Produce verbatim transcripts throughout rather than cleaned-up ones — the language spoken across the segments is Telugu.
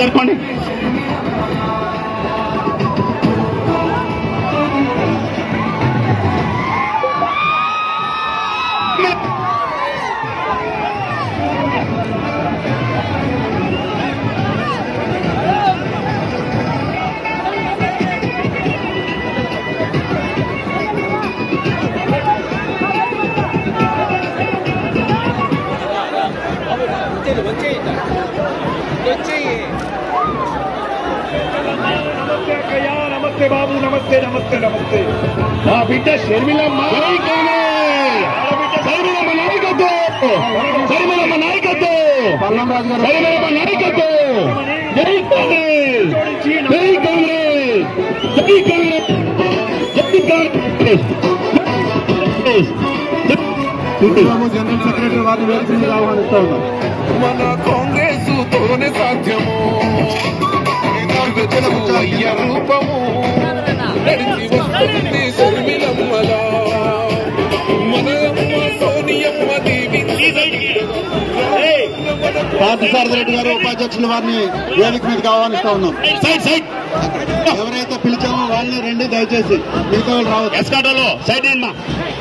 జరుపుకోండి. నమస్తే బాబు, నమస్తే నమస్తే నమస్తే. మా బిడ్డ షర్మిలమ్మ షర్మిలమ్మ నాయకత్వం, షర్మిలమ్మ నాయకత్వం, షర్మిలమ్మ నాయకత్వం. జై కాంగ్రెస్, జై కాంగ్రెస్, జై కాంగ్రెస్, జై కాంగ్రెస్. జనరల్ సెక్రటరీ వారిని వేసి ఆహ్వానిస్తా ఉన్నాం. మన కాంగ్రెస్ తోనే సాధ్యము అయ్య రూపము నడిచి వస్తుంది షర్మిలమ్మల మన అమ్మ సోనియమ్మ దీవించి పార్థసారథి రెడ్డి గారు ఉపాధ్యక్షుల వారిని వేదిక మీదకి ఆహ్వానిస్తా ఉన్నాం. సైడ్ సైడ్ ఎవరైతే పిలిచామో వాళ్ళని రండి దయచేసి, మిగతా వాళ్ళు రావచ్చు. ఎస్కాటోలో సైడ్ అమ్మా.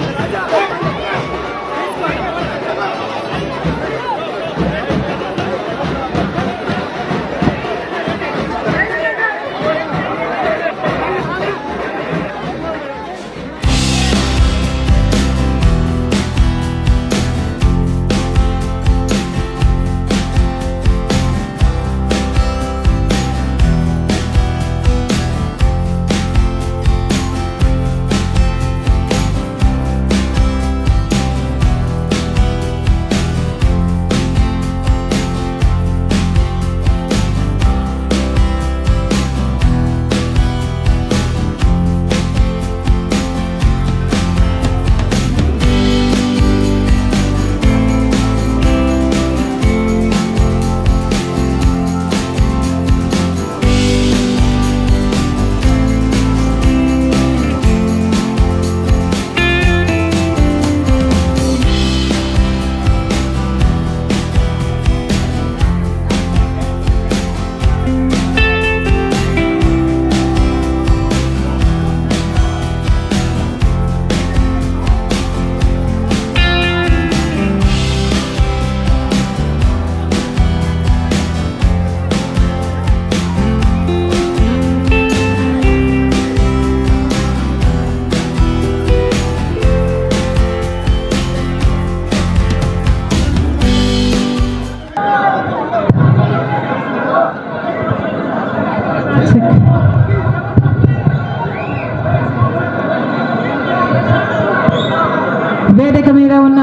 వేదిక మీద ఉన్న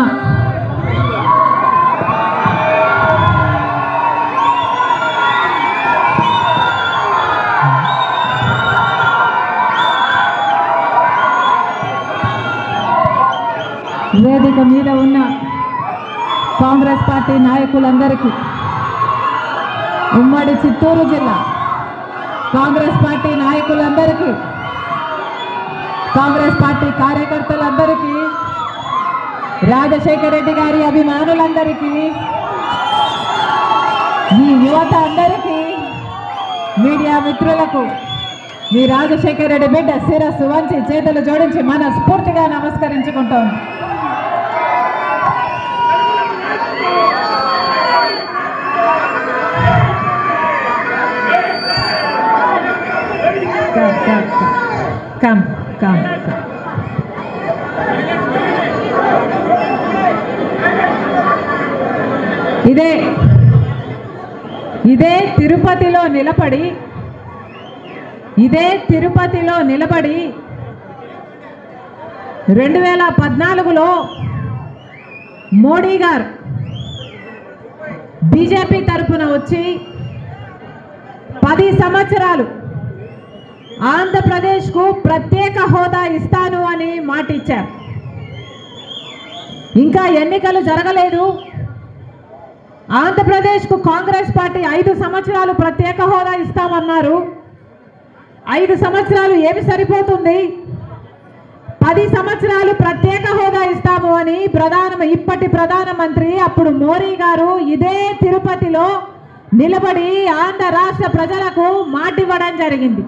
వేదిక మీద ఉన్న కాంగ్రెస్ పార్టీ నాయకులందరికీ, ఉమ్మడి చిత్తూరు జిల్లా కాంగ్రెస్ పార్టీ నాయకులందరికీ, కాంగ్రెస్ పార్టీ కార్యకర్తలందరికీ, రాజశేఖర రెడ్డి గారి అభిమానులందరికీ, ఈ యువత అందరికీ, మీడియా మిత్రులకు మీ రాజశేఖర రెడ్డి బిడ్డ శిరస్సు వంచి చేతులు జోడించి మనస్ఫూర్తిగా నమస్కరించుకుంటాం. కమ్ కమ్ కమ్ ఇదే ఇదే తిరుపతిలో నిలబడి ఇదే తిరుపతిలో నిలబడి రెండు వేల పద్నాలుగులో మోడీ గారు బీజేపీ తరఫున వచ్చి పది సంవత్సరాలు ఆంధ్రప్రదేశ్కు ప్రత్యేక హోదా ఇస్తాను అని మాట ఇచ్చారు. ఇంకా ఎన్నికలు జరగలేదు. ఆంధ్రప్రదేశ్కు కాంగ్రెస్ పార్టీ ఐదు సంవత్సరాలు ప్రత్యేక హోదా ఇస్తామన్నారు. ఐదు సంవత్సరాలు ఏమి సరిపోతుంది? పది సంవత్సరాలు ప్రత్యేక హోదా ఇస్తాము అని ప్రధాన ఇప్పటి ప్రధానమంత్రి అప్పుడు మోడీ గారు ఇదే తిరుపతిలో నిలబడి ఆంధ్ర రాష్ట్ర ప్రజలకు మాట ఇవ్వడం జరిగింది.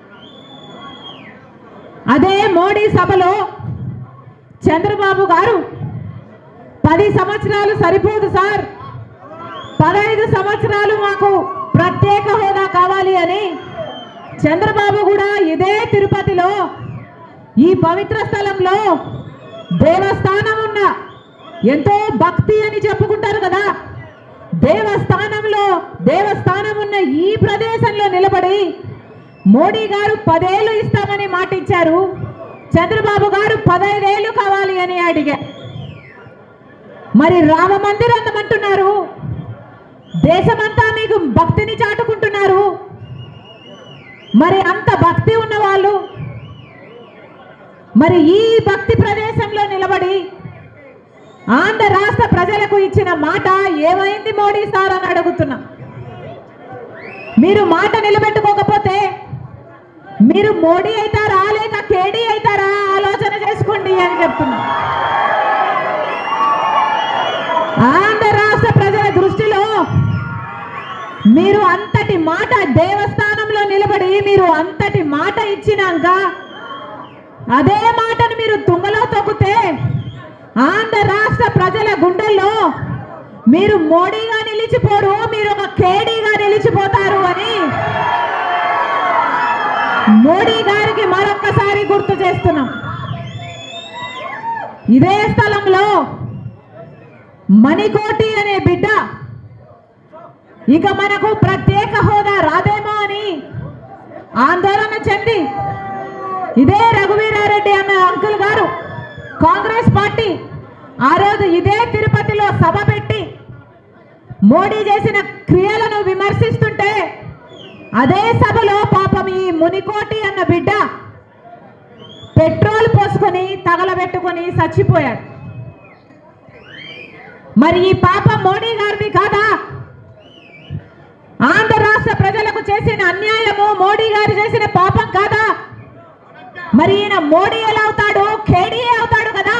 అదే మోడీ సభలో చంద్రబాబు గారు పది సంవత్సరాలు సరిపోదు సార్, పదహైదు సంవత్సరాలు మాకు ప్రత్యేక హోదా కావాలి అని చంద్రబాబు కూడా ఇదే తిరుపతిలో ఈ పవిత్ర స్థలంలో దేవస్థానం ఉన్న ఎంతో భక్తి అని చెప్పుకుంటారు కదా, దేవస్థానంలో దేవస్థానం ఉన్న ఈ ప్రదేశంలో నిలబడి మోడీ గారు పదేళ్ళు ఇస్తామని మాట ఇచ్చారు, చంద్రబాబు గారు పదైదేళ్ళు కావాలి అని అడిగారు. మరి రామ మందిరం అంటున్నారు, దేశమంతా మీకు భక్తిని చాటుకుంటున్నారు. మరి అంత భక్తి ఉన్న వాళ్ళు మరి ఈ భక్తి ప్రదేశంలో నిలబడి ఆంధ్ర రాష్ట్ర ప్రజలకు ఇచ్చిన మాట ఏమైంది మోడీ సార్ అని అడుగుతున్నా. మీరు మాట నిలబెట్టుకోకపోతే మీరు మోడీ అవుతారా లేక కేడీ అవుతారా ఆలోచన చేసుకోండి అని చెప్తున్నా. ఆంధ్ర రాష్ట్ర ప్రజల దృష్టిలో మీరు అంతటి మాట దేవస్థానంలో నిలబడి మీరు అంతటి మాట ఇచ్చినాక అదే మాటను మీరు తుంగలో తొక్కితే ఆంధ్ర రాష్ట్ర ప్రజల గుండెల్లో మీరు మోడీగా నిలిచిపోరు, మీరు ఒక కేడీగా నిలిచిపోతారు అని మోడీ గారికి మరొక్కసారి గుర్తు చేస్తున్నాం. ఇదే స్థలంలో మణికోటి అనే బిడ్డ ఇక మనకు ప్రత్యేక హోదా రాదేమో అని ఆందోళన చెంది ఇదే రఘువీరారెడ్డి అన్న అంకుల్ గారు కాంగ్రెస్ పార్టీ ఆ రోజు ఇదే తిరుపతిలో సభ పెట్టి మోడీ చేసిన క్రియలను విమర్శిస్తుంటే అదే సభలో పాపం ఈ మునికోటి అన్న బిడ్డ పెట్రోల్ పోసుకొని తగలబెట్టుకొని చచ్చిపోయాడు. మరి ఈ పాపం మోడీ గారిది కాదా? ఆంధ్ర రాష్ట్ర ప్రజలకు చేసిన అన్యాయము మోడీ గారు చేసిన పాపం కాదా? మరి ఈయన మోడీ ఎలా అవుతాడు? కేడీ అవుతాడు కదా.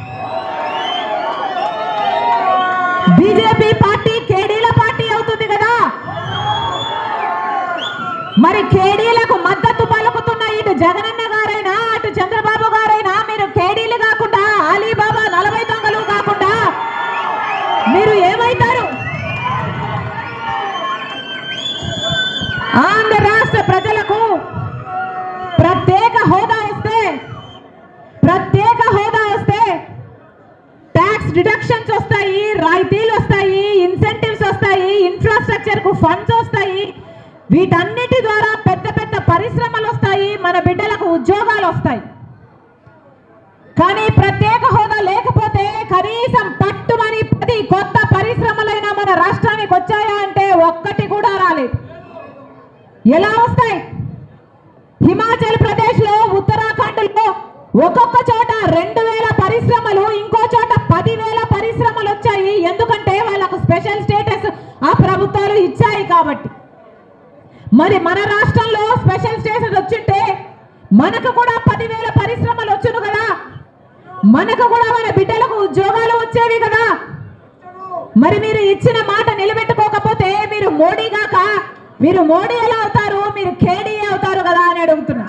బీజేపీ పార్టీ కేడీల పార్టీ అవుతుంది కదా. మరి కేడీలకు మద్దతు పలుకుతున్న ఇటు జగనన్న గారైనా అటు చంద్రబాబు గారైనా మీరు కేడీలు కాకుండా అలీబాబా నలభై దొంగలు కాకుండా మీరు ఏమైతారు? ఆంధ్ర రాష్ట్ర ప్రజలకు ప్రత్యేక హోదా వస్తే ప్రత్యేక హోదా వస్తే ట్యాక్స్ డిడక్షన్స్ వస్తాయి, రాయితీలు వస్తాయి, ఇన్సెంటివ్స్ వస్తాయి, ఇన్ఫ్రాస్ట్రక్చర్ కు ఫండ్స్ వస్తాయి, వీటన్నిటి ద్వారా పెద్ద పెద్ద పరిశ్రమలు వస్తాయి, మన బిడ్డలకు ఉద్యోగాలు వస్తాయి. కానీ ప్రత్యేక హోదా లేకపోతే కనీసం పట్టుమని పది కొత్త పరిశ్రమలైనా మన రాష్ట్రానికి వచ్చాయా అంటే ఒక్కటి కూడా రాలేదు. ఎలా వస్తాయి? హిమాచల్ ప్రదేశ్ లో ఉత్తరాఖండ్ లో ఒక్కొక్క చోట రెండు వేల పరిశ్రమలు, ఇంకో చోట పదివేల పరిశ్రమలు వచ్చాయి. ఎందుకంటే వాళ్ళకు స్పెషల్ స్టేటస్ ఆ ప్రభుత్వాలు ఇచ్చాయి కాబట్టి. మరి మన రాష్ట్రంలో స్పెషల్ స్టేటస్ వచ్చింటే మనకు కూడా పదివేల పరిశ్రమలు వచ్చును కదా, మనకు కూడా మన బిడ్డలకు ఉద్యోగాలు వచ్చేవి కదా. మరి మీరు ఇచ్చిన మాట నిలబెట్టుకోకపోతే మీరు మోడీ గాక మీరు మోడీ ఎలా అవుతారు? మీరు కేడీ అవుతారు కదా అని అడుగుతున్నా.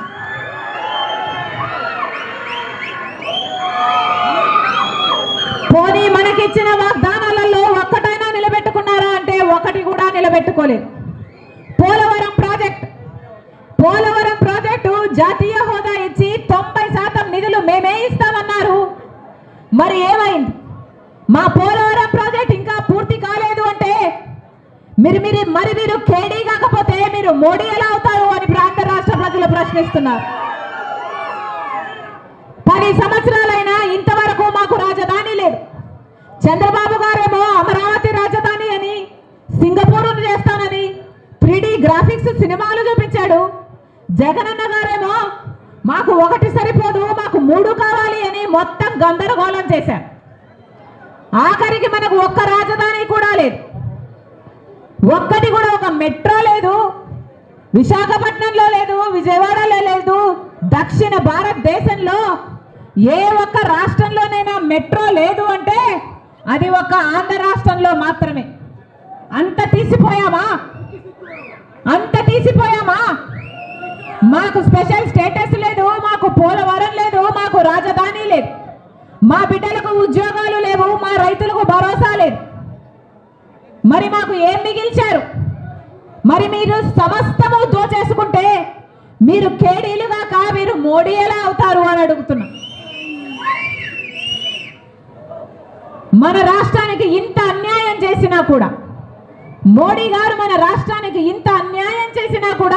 పోనీ మనకిచ్చిన వాగ్దానాలలో ఒక్కటైనా నిలబెట్టుకున్నారా అంటే ఒకటి కూడా నిలబెట్టుకోలేదు. పోలవరం ప్రాజెక్ట్ పోలవరం ప్రాజెక్టు జాతీయ హోదా ఇచ్చి తొంభై శాతం నిధులు మేమే ఇస్తామన్నారు. మరి ఏమైంది? మా పోలవరం ప్రాజెక్ట్ ఇంకా పూర్తి కాలేదు అంటే మీరు మీరు మరి మీరు కేడీ కాకపోతే మీరు మోడీ ఎలా అవుతారు అని ప్రాంత రాష్ట్ర ప్రజలు ప్రశ్నిస్తున్నారు. పది సంవత్సరాలైనా ఇంతవరకు మాకు రాజధాని లేదు. చంద్రబాబు గారేమో అమరావతి రాజధాని అని, సింగపూర్ చేస్తానని త్రీ డి గ్రాఫిక్స్ సినిమాలు చూపించాడు. జగనన్న గారేమో మాకు ఒకటి సరిపోదు మాకు మూడు కావాలి అని మొత్తం గందరగోళం చేశారు. ఆఖరికి మనకు ఒక్క రాజధాని కూడా లేదు, ఒక్కటి కూడా ఒక మెట్రో లేదు, విశాఖపట్నంలో లేదు, విజయవాడలో లేదు. దక్షిణ భారతదేశంలో ఏ ఒక్క రాష్ట్రంలోనైనా మెట్రో లేదు అంటే అది ఒక ఆంధ్ర రాష్ట్రంలో మాత్రమే. అంత తీసిపోయామా అంత తీసిపోయామా మాకు స్పెషల్ స్టేటస్ లేదు, మాకు పోలవరం లేదు, మాకు రాజధాని లేదు, మా బిడ్డలకు ఉద్యోగాలు లేవు, మా రైతులకు భరోసా లేదు. మరి మాకు ఏం మిగిల్చారు? మరి మీరు సమస్తము దోచేసుకుంటే మీరు కేడీలుగాక మీరు మోడీ ఎలా అవుతారు అని అడుగుతున్నా. మన రాష్ట్రానికి ఇంత అన్యాయం చేసినా కూడా, మోడీ గారు మన రాష్ట్రానికి ఇంత అన్యాయం చేసినా కూడా,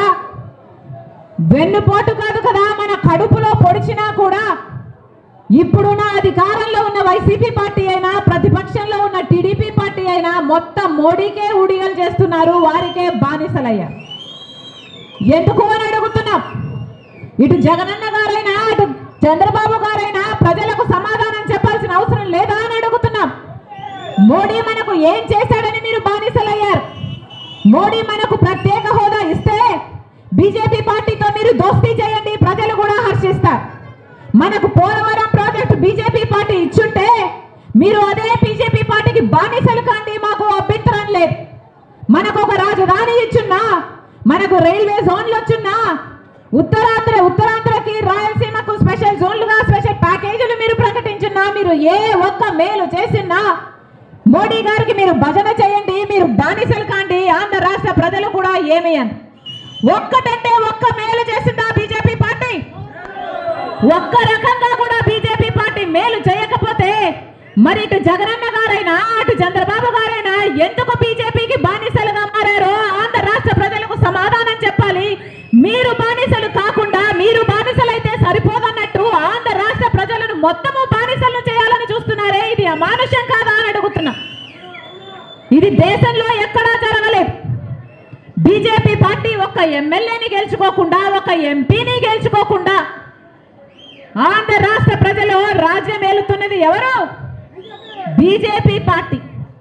వెన్నుపోటు కాదు కదా మన కడుపులో పొడిచినా కూడా, ఇప్పుడున్న అధికారంలో ఉన్న వైసీపీ పార్టీ అయినా ప్రతిపక్షంలో ఉన్న టీడీపీ పార్టీ అయినా మొత్తం మోడీకే ఊడిగలు చేస్తున్నారు, వారికే బానిసలయ్యారు. ఎందుకు అని అడుగుతున్నాం. ఇటు జగనన్న గారైనా అటు చంద్రబాబు గారైనా ప్రజలకు సమాధానం చెప్పాల్సిన అవసరం లేదా అని అడుగుతున్నాం. మోడీ మనకు ఏం చేశాడని మీరు బానిసలయ్యారు? మోడీ మనకు ప్రత్యేక హోదా ఇస్తే బీజేపీ పార్టీతో మీరు దోస్తీ చేయండి, ప్రజలు కూడా హర్షిస్తారు. మనకు పోలవరం ప్రాజెక్టు బీజేపీ పార్టీ ఇచ్చుంటే మీరు అదే బీజేపీ పార్టీకి బానిసలు కాండి, మాకు అభ్యంతరం లేదు. మనకు ఒక రాజధాని ఇచ్చున్నా, మనకు రైల్వే జోన్లు వచ్చున్నా, ఉత్తరాంధ్ర ఉత్తరాంధ్రకి రాయలసీమకు స్పెషల్ జోన్లుగా స్పెషల్ ప్యాకేజీలు మీరు ప్రకటించున్నా, మీరు ఏ ఒక్క మేలు చేసినా మోడీ గారికి మీరు భజన చేయండి, మీరు బానిసలు కాండి, ఆంధ్ర రాష్ట్ర ప్రజలు కూడా ఏమి అని. ఒక్కటంటే ఒక్క మేలు చేసిందా బీజేపీ పార్టీ? ఒక్క రకంగా కూడా బీజేపీ పార్టీ మేలు చేయకపోతే మరి ఇటు జగనన్న గారైనా అటు చంద్రబాబు గారైనా ఎందుకు బీజేపీకి బానిసలుగా మారారో ఆంధ్ర రాష్ట్ర ప్రజలకు సమాధానం చెప్పాలి. మీరు బానిసలు కాకుండా మీరు బానిసలైతే సరిపోదన్నట్టు ఆంధ్ర రాష్ట్ర ప్రజలను మొత్తము బానిసలు చేయాలని చూస్తున్నారే, ఇది అమానుషం కాదా అని అడుగుతున్నా. ఇది దేశంలో ఎక్కడా జరగలేదు. బీజేపీ పార్టీ ఒక ఎమ్మెల్యేని గెలుచుకోకుండా ఒక ఎంపీని గెలుచుకోకుండా ఆంధ్ర రాష్ట్ర ప్రజలు రాజ్యం ఏలుతున్నది ఎవరు? BJP party.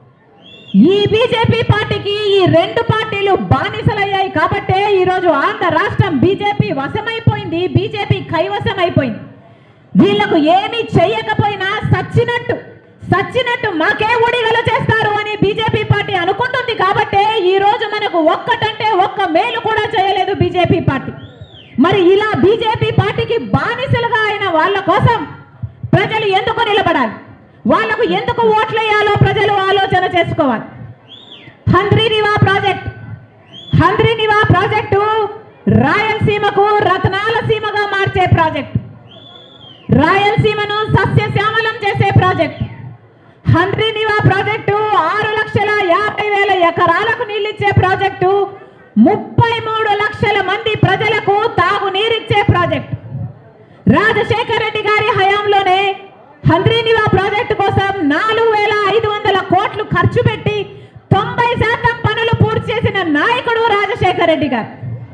ఈ బీజేపీ పార్టీకి ఈ రెండు పార్టీలు బానిసలయ్యాయి కాబట్టే ఈరోజు ఆంధ్ర రాష్ట్రం బీజేపీ వశమైపోయింది, బీజేపీ కైవశం అయిపోయింది. వీళ్లకు ఏమీ చెయ్యకపోయినా సచ్చినట్టు సచ్చినట్టు మాకే ఊడిగలు చేస్తారు అని బీజేపీ పార్టీ అనుకుంటుంది కాబట్టే ఈ రోజు మనకు ఒక్కటంటే ఒక్క మేలు కూడా చేయలేదు బీజేపీ పార్టీ. మరి ఇలా బీజేపీ పార్టీకి బానిసలుగా అయిన వాళ్ళ కోసం ప్రజలు ఎందుకు నిలబడాలి? వాళ్లకు ఎందుకు ఓట్లేయాలో ప్రజలు ఆలోచన చేసుకోవాలి. హంద్రీనివా ప్రాజెక్ట్ హంద్రీనివా ప్రాజెక్టు రాయలసీమకు రత్నాల సీమగా మార్చే ప్రాజెక్టు, రాయలసీమను సస్యశ్యామలం చేసే ప్రాజెక్టు. హంద్రీనివా ప్రాజెక్టు ఆరు లక్షల యాభై వేల ఎకరాలకు నీళ్ళిచ్చే ప్రాజెక్టు, ముప్పై మూడు లక్షల మంది ప్రజలకు తాగునీరిచ్చే ప్రాజెక్టు. రాజశేఖర రెడ్డి గారి హయాంలోనే హంద్రీనివా ప్రాజెక్టు కోసం నాలుగు వేల ఐదు వందల కోట్లు ఖర్చు పెట్టి తొంభై శాతం పనులు పూర్తి చేసిన నాయకుడు రాజశేఖర రెడ్డి గారు.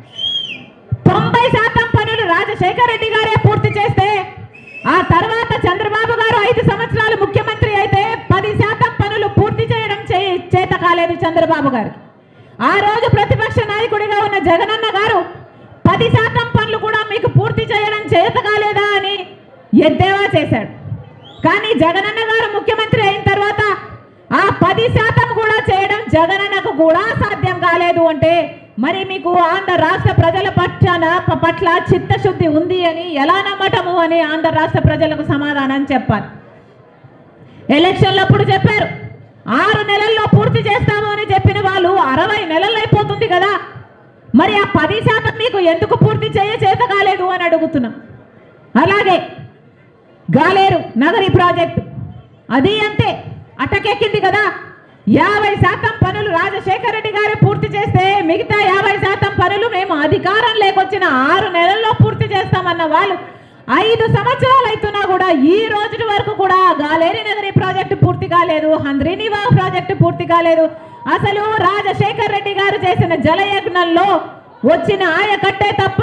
తొంభై శాతం పనులు రాజశేఖర రెడ్డి గారే పూర్తి చేస్తే ఆ తర్వాత చంద్రబాబు గారు ఐదు సంవత్సరాలు ముఖ్యమంత్రి అయితే పది శాతం పనులు పూర్తి చేయడం చేత కాలేదు చంద్రబాబు గారు. ఆ రోజు ప్రతిపక్ష నాయకుడిగా ఉన్న జగనన్న గారు పది శాతం పనులు కూడా మీకు పూర్తి చేయడం చేత కాలేదా అని ఎద్దేవా చేశాడు. కానీ జగనన్న గారు ముఖ్యమంత్రి అయిన తర్వాత ఆ పది శాతం కూడా చేయడం జగనన్నకు కూడా సాధ్యం కాలేదు అంటే మరి మీకు ఆంధ్ర రాష్ట్ర ప్రజల పక్షాన పట్ల చిత్తశుద్ధి ఉంది అని ఎలా నమ్మటము అని ఆంధ్ర రాష్ట్ర ప్రజలకు సమాధానం చెప్పాలి. ఎలక్షన్లప్పుడు చెప్పారు ఆరు నెలల్లో పూర్తి చేస్తాము అని చెప్పిన వాళ్ళు అరవై నెలలు అయిపోతుంది కదా, మరి ఆ పది శాతం మీకు ఎందుకు పూర్తి చేయ చేత కాలేదు అని అడుగుతున్నాం. అలాగే గాలేరు నగరి ప్రాజెక్టు అది అంతే అటకెక్కింది కదా. యాభై శాతం పనులు రాజశేఖర రెడ్డి గారు పూర్తి చేస్తే మిగతా యాభై శాతం పనులు మేము అధికారం లేకొచ్చిన ఆరు నెలల్లో పూర్తి చేస్తామన్న వాళ్ళు ఐదు సంవత్సరాలు అవుతున్నా కూడా ఈ రోజు వరకు కూడా గాలేరు నగరి ప్రాజెక్టు పూర్తి కాలేదు, హంద్రీనివా ప్రాజెక్టు పూర్తి కాలేదు. అసలు రాజశేఖర రెడ్డి గారు చేసిన జలయజ్ఞంలో వచ్చిన ఆయకట్టే తప్ప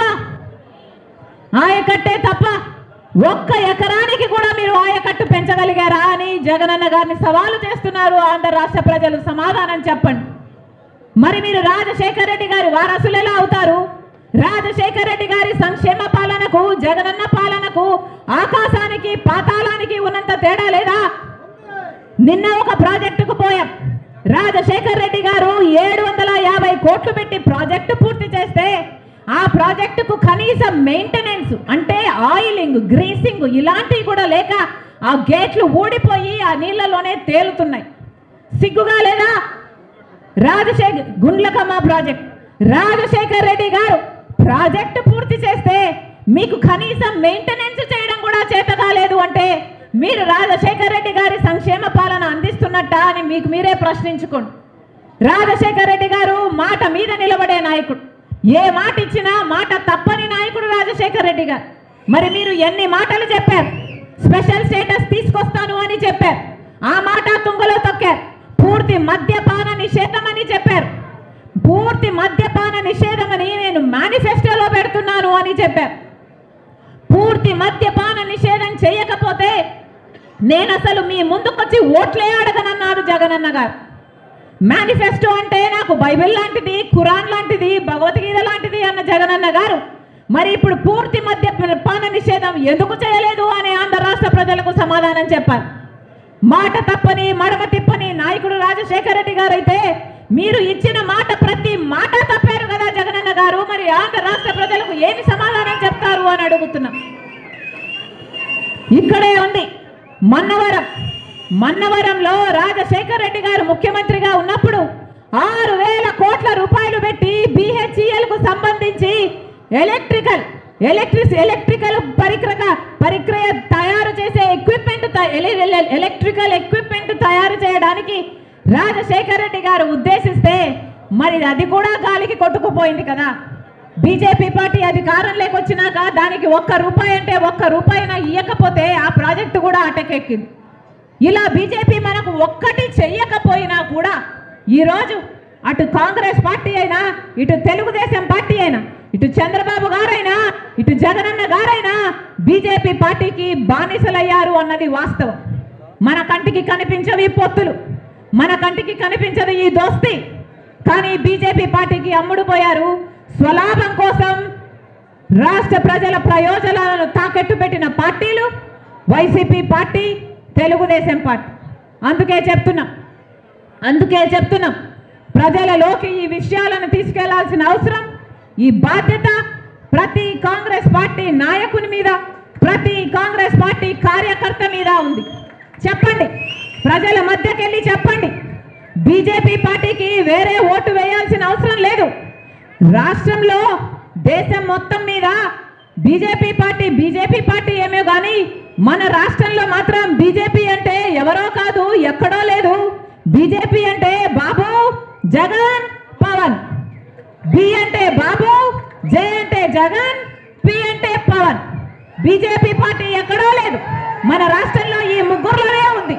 ఆయకట్టే తప్ప ఒక్క ఎకరానికి కూడా మీరు ఆయకట్టు పెంచగలిగారా అని జగనన్న గారిని సవాలు చేస్తున్నారు ఆంధ్ర రాష్ట్ర ప్రజలు. సమాధానం చెప్పండి. మరి మీరు రాజశేఖర రెడ్డి గారి వారసులు ఎలా అవుతారు? రాజశేఖర రెడ్డి గారి సంక్షేమ పాలనకు జగనన్న పాలనకు ఆకాశానికి పాతాళానికి ఉన్నంత తేడా లేదా? నిన్న ఒక ప్రాజెక్టుకు పోయాం, రాజశేఖర్ రెడ్డి గారు ఏడు వందల యాభై కోట్లు పెట్టి ప్రాజెక్టు పూర్తి చేస్తే ఆ ప్రాజెక్టుకు కనీసం మెయింటెనెన్స్ అంటే ఆయిలింగ్, గ్రీసింగ్ ఇలాంటివి కూడా లేక ఆ గేట్లు ఊడిపోయి ఆ నీళ్లలోనే తేలుతున్నాయి. సిగ్గుగా లేదా? రాజశేఖర్ గుండ్లకమ్మ ప్రాజెక్ట్ రాజశేఖర్ రెడ్డి గారు ప్రాజెక్టు పూర్తి చేస్తే మీకు కనీసం మెయింటెనెన్స్ చేయడం కూడా చేత కాలేదు అంటే మీరు రాజశేఖర్ రెడ్డి గారి సంక్షేమ పాలన అందిస్తున్నట్ట అని మీకు మీరే ప్రశ్నించుకోండి. రాజశేఖర్ రెడ్డి గారు మాట మీద నిలబడే నాయకుడు, ఏ మాట ఇచ్చినా మాట తప్పని నాయకుడు రాజశేఖర్ రెడ్డి గారు. మరి మీరు ఎన్ని మాటలు చెప్పారు? స్పెషల్ స్టేటస్ తీసుకొస్తాను అని చెప్పారు, ఆ మాట తుంగలో తొక్కారు. పూర్తి మద్యపాన నిషేధం అని చెప్పారు, పూర్తి మద్యపాన నిషేధం అని నేను మేనిఫెస్టోలో పెడుతున్నాను అని చెప్పారు. పూర్తి మద్యపాన నిషేధం చేయకపోతే నేను అసలు మీ ముందుకొచ్చి ఓట్లే అడగనన్నారు జగనన్న గారు. మేనిఫెస్టో అంటే నాకు బైబిల్ లాంటిది, ఖురాన్ లాంటిది, భగవద్గీత లాంటిది అన్న జగనన్న గారు మరి ఇప్పుడు పూర్తి మద్యపాన నిషేధం ఎందుకు చేయలేదు అని ఆంధ్ర రాష్ట్ర ప్రజలకు సమాధానం చెప్పాలి. మాట తప్పని మడమ తిప్పని నాయకుడు రాజశేఖర రెడ్డి గారు అయితే మీరు ఇచ్చిన మాట ప్రతి మాట తప్పారు కదా జగనన్న గారు. మరి ఆంధ్ర రాష్ట్ర ప్రజలకు ఏమి సమాధానం చెప్తారు అని అడుగుతున్నా. ఇక్కడే ఉంది మన్నవరం. మన్నవరంలో రాజశేఖర రెడ్డి గారు ముఖ్యమంత్రిగా ఉన్నప్పుడు ఆరు వేల కోట్ల రూపాయలు పెట్టి బిహెచ్ఈఎల్ కు సంబంధించి ఎలక్ట్రికల్ ఎలక్ట్రిక్ ఎలక్ట్రికల్ పరిక్రయ పరిక్రయ తయారు చేసే ఎక్విప్మెంట్ ఎలక్ట్రికల్ ఎక్విప్మెంట్ తయారు చేయడానికి రాజశేఖర రెడ్డి గారు ఉద్దేశిస్తే మరి అది కూడా గాలికి కొట్టుకుపోయింది కదా. బీజేపీ పార్టీ అధికారంలోకి వచ్చినాక దానికి ఒక్క రూపాయి అంటే ఒక్క రూపాయినా ఇవ్వకపోతే ఆ ప్రాజెక్టు కూడా అటకెక్కింది. ఇలా బీజేపీ మనకు ఒక్కటి చెయ్యకపోయినా కూడా ఈరోజు అటు కాంగ్రెస్ పార్టీ అయినా, ఇటు తెలుగుదేశం పార్టీ అయినా, ఇటు చంద్రబాబు గారైనా, ఇటు జగనన్న గారైనా బీజేపీ పార్టీకి బానిసలయ్యారు అన్నది వాస్తవం. మన కంటికి కనిపించవి పొత్తులు, మన కంటికి కనిపించదు ఈ దోస్తి, కానీ బీజేపీ పార్టీకి అమ్ముడుపోయారు. స్వలాభం కోసం రాష్ట్ర ప్రజల ప్రయోజనాలను తాకట్టు పెట్టిన పార్టీలు వైసీపీ పార్టీ, తెలుగుదేశం పార్టీ. అందుకే చెప్తున్నాం అందుకే చెప్తున్నాం ప్రజలలోకి ఈ విషయాలను తీసుకెళ్లాల్సిన అవసరం, ఈ బాధ్యత ప్రతి కాంగ్రెస్ పార్టీ నాయకుని మీద, ప్రతి కాంగ్రెస్ పార్టీ కార్యకర్త మీద ఉంది. చెప్పండి, ప్రజల మధ్యకెళ్ళి చెప్పండి. బీజేపీ పార్టీకి వేరే ఓటు వేయాల్సిన అవసరం లేదు. రాష్ట్రంలో దేశం మొత్తం మీద బీజేపీ పార్టీ బీజేపీ పార్టీ ఏమో కానీ మన రాష్ట్రంలో మాత్రం బీజేపీ అంటే ఎవరో కాదు, ఎక్కడో లేదు. బీజేపీ అంటే బాబు, జగన్, పవన్. బి అంటే బాబు, జే అంటే జగన్, పి అంటే పవన్. బీజేపీ పార్టీ ఎక్కడో లేదు, మన రాష్ట్రంలో ఈ ముగ్గురులోనే ఉంది.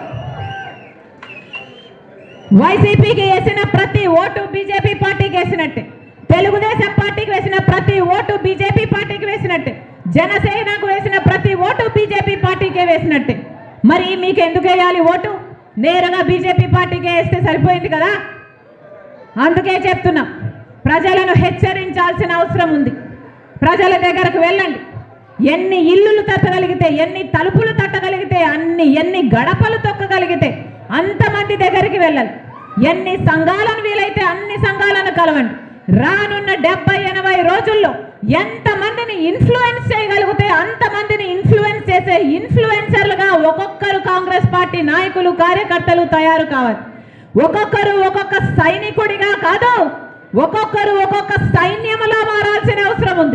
వైసీపీకి వేసిన ప్రతి ఓటు బీజేపీ పార్టీకి వేసినట్టే, తెలుగుదేశం పార్టీకి వేసిన ప్రతి ఓటు బీజేపీ పార్టీకి వేసినట్టే, జనసేనకు వేసిన ప్రతి ఓటు బీజేపీ పార్టీకే వేసినట్టే. మరి మీకు ఎందుకు వేయాలి ఓటు? నేరుగా బీజేపీ పార్టీకే వేస్తే సరిపోయింది కదా. అందుకే చెప్తున్నాం, ప్రజలను హెచ్చరించాల్సిన అవసరం ఉంది. ప్రజల దగ్గరకు వెళ్ళండి. ఎన్ని ఇల్లులు తట్టగలిగితే, ఎన్ని తలుపులు తట్టగలిగితే, అన్ని ఎన్ని గడపలు తొక్కగలిగితే అంతమంది దగ్గరికి వెళ్ళాలి. ఎన్ని సంఘాలను వీలైతే అన్ని సంఘాలను కలవండి. రానున్న డెబ్బై ఎనభై రోజుల్లో ఎంతమందిని ఇన్ఫ్లుయెన్స్ చేయగలిగితే అంతమందిని ఇన్ఫ్లుయెన్స్ చేసే ఇన్ఫ్లుయెన్సర్లుగా ఒక్కొక్కరు కాంగ్రెస్ పార్టీ నాయకులు, కార్యకర్తలు తయారు కావాలి. ఒక్కొక్కరు ఒక్కొక్క సైనికుడిగా కాదు, ఒక్కొక్కరు ఒక్కొక్క సైన్యములా మారాల్సిన అవసరం ఉంది.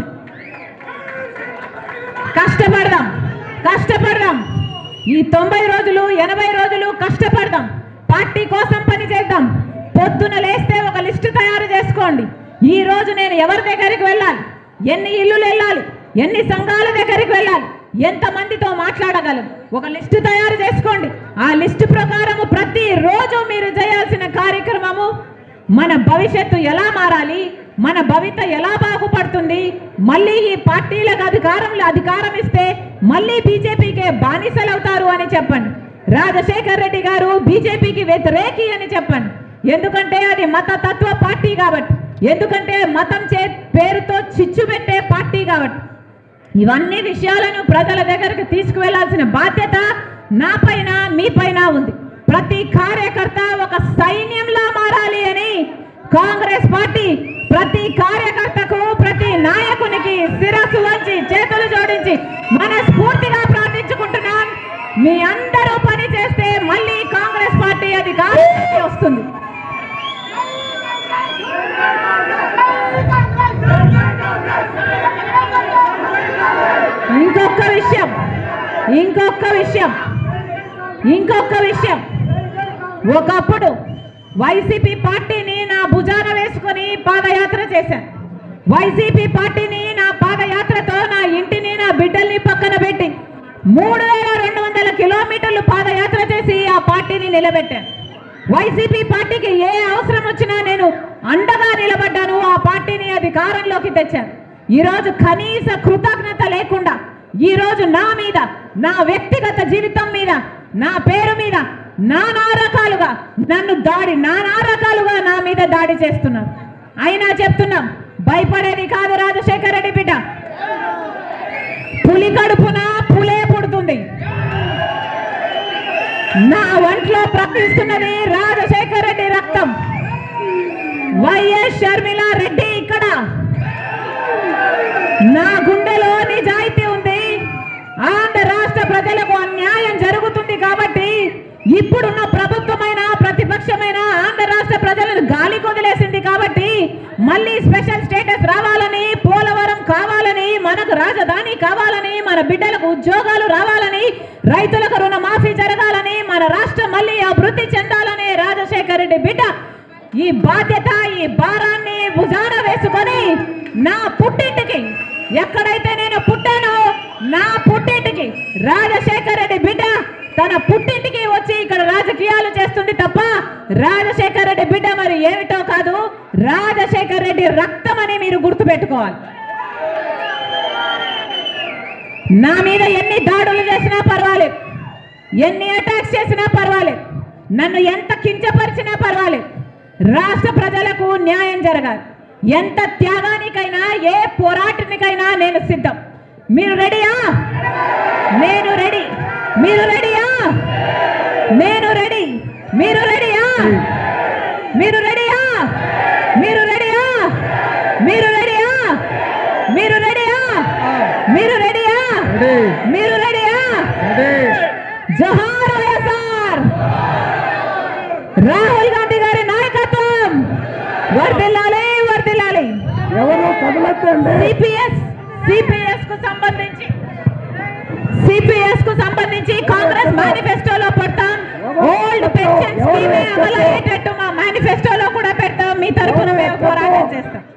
కష్టపడదాం కష్టపడదాం ఈ తొంభై రోజులు ఎనభై రోజులు కష్టపడదాం. పార్టీ కోసం పని చేద్దాం. పొద్దున లేస్తే ఒక లిస్టు తయారు చేసుకోండి. ఈ రోజు నేను ఎవరి దగ్గరికి వెళ్ళాలి, ఎన్ని ఇల్లులు వెళ్ళాలి, ఎన్ని సంఘాల దగ్గరికి వెళ్ళాలి, ఎంతమందితో మాట్లాడగలం, ఒక లిస్టు తయారు చేసుకోండి. ఆ లిస్టు ప్రకారము ప్రతిరోజు మీరు చేయాల్సిన కార్యక్రమము మన భవిష్యత్తు ఎలా మారాలి, మన భవిత ఎలా బాగుపడుతుంది, మళ్ళీ ఈ పార్టీలకు అధికారంలో అధికారం ఇస్తే మళ్ళీ బీజేపీకే బానిసలు అవుతారు అని చెప్పండి. రాజశేఖర్ రెడ్డి గారు బీజేపీకి వ్యతిరేకి అని చెప్పండి. ఎందుకంటే అది మత తత్వ పార్టీ కాబట్టి, ఎందుకంటే మతం చే పేరుతో చిచ్చు పెట్టే పార్టీ కాబట్టి. ఇవన్నీ విషయాలను ప్రజల దగ్గరకు తీసుకువెళ్లాల్సిన బాధ్యత నా పైన, మీ పైన ఉంది. ప్రతి కార్యకర్త ఒక సైన్యంలా కాంగ్రెస్ పార్టీ ప్రతి కార్యకర్తకు ప్రతి నాయకునికి శిరస్సు వంచి చేతులు జోడించి మనస్ఫూర్తిగా ప్రార్థించుకుంటున్నాం. మీ అందరూ పని చేస్తే మళ్ళీ కాంగ్రెస్ పార్టీ అధికారంలోకి వస్తుంది. ఇంకొక విషయం ఇంకొక విషయం ఇంకొక విషయం ఒకప్పుడు వైసీపీ పార్టీని నా భుజాన వేసుకొని పాదయాత్ర చేశాను. వైసీపీ పార్టీని నా పాదయాత్రతో నా ఇంటిని నా బిడ్డల్ని పక్కన పెట్టి మూడు వేల రెండు వందల కిలోమీటర్లు పాదయాత్ర చేసి ఆ పార్టీని నిలబెట్టాను. వైసీపీ పార్టీకి ఏ అవసరం వచ్చినా నేను అండగా నిలబడ్డాను. ఆ పార్టీని అధికారంలోకి తెచ్చాను. ఈరోజు కనీస కృతజ్ఞత లేకుండా ఈరోజు నా మీద, నా వ్యక్తిగత జీవితం మీద, నా పేరు మీద నానా రకాలుగా నన్ను దాడి నానా రకాలుగా నా మీద దాడి చేస్తున్నారు. అయినా చెప్తున్నాం, భయపడేది కాదు రాజశేఖర రెడ్డి బిడ్డ. పులి కడుపున పులే పుడుతుంది. నా ఒంట్లో ప్రవహిస్తున్నది రాజశేఖర రెడ్డి రక్తం. వైఎస్ షర్మిల రెడ్డి ఇక్కడ. నా గుండెలో నిజాయితీ ఉంది. ఆంధ్ర రాష్ట్ర ప్రజలకు అన్యాయం జరుగుతుంది కాబట్టి ఇప్పుడున్న ప్రభుత్వమైన ప్రతిపక్షమైన ఆంధ్ర రాష్ట్ర ప్రజలను గాలి కొదిలేసింది కాబట్టి మళ్ళీ స్పెషల్ స్టేటస్ రావాలని, పోలవరం కావాలని, మనకు రాజధాని కావాలని, మన బిడ్డలకు ఉద్యోగాలు రావాలని, రైతులకు రుణమాఫీ జరగాలని, మన రాష్ట్రం మళ్ళీ అభివృద్ధి చెందాలని రాజశేఖర రెడ్డి బిడ్డ ఈ బాధ్యత, ఈ భారాన్ని భుజాన వేసుకొని నా పుట్టింటికి, ఎక్కడైతే నేను పుట్టానో నా పుట్టింటికి రాజశేఖర రెడ్డి బిడ్డ తన పుట్టింటికి వచ్చి ఇక్కడ రాజకీయాలు చేస్తుంది తప్ప రాజశేఖర రెడ్డి బిడ్డ మరి ఏమిటో కాదు, రాజశేఖర రెడ్డి రక్తం అని మీరు గుర్తుపెట్టుకోవాలి. నా మీద ఎన్ని దాడులు చేసినా పర్వాలేదు, ఎన్ని అటాక్స్ చేసినా పర్వాలేదు, నన్ను ఎంత కించపరిచినా పర్వాలేదు, రాష్ట్ర ప్రజలకు న్యాయం జరగాలి. ఎంత త్యాగానికైనా, ఏ పోరాటానికైనా నేను సిద్ధం. మీరు రెడీయా? నేను రెడీ. మీరు రెడీయా? నేను రెడీ. మీరు రెడీయా? మీరు రెడీయా? మీరు రెడీయా? మీరు రెడీయా? మీరు రెడీయా? మీరు రెడీయా? మీరు రెడీయా? జోహార్ వైఎస్ఆర్. రాహుల్ గాంధీ గారి నాయకత్వం వర్ధిల్లాలి, వర్ధిల్లాలి. ఎవరు కదలొద్దండి. సిపిఎస్ సిపిఎస్ కు సంబంధించి సిపిఎస్ కు సంబంధించి కాంగ్రెస్ మేనిఫెస్టోలో పెడతాం. ఓల్డ్ పెన్షన్ స్కీమ్ అమలు అయ్యేటట్టు మా మేనిఫెస్టోలో కూడా పెడతాం. మీ తరఫున మేము పోరాటం చేస్తాం.